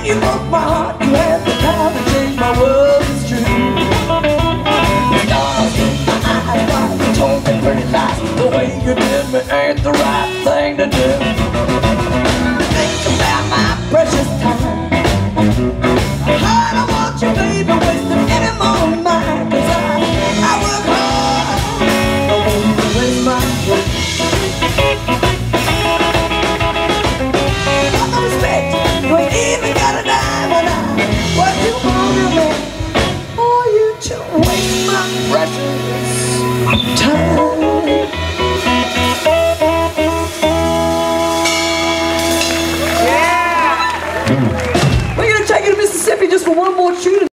you broke my heart, you had the time to change my world, it's true. Stars in my eyes, while you told me pretty lies. The way you did me ain't the right thing to do. Think about my precious time. I don't want you, baby, wasting any more of mine. 'Cause I work hard, I won't waste my time. Got no respect, you ain't even got a dime. And I work you for me, for you to waste my precious time. We're gonna take it to Mississippi just for one more tune.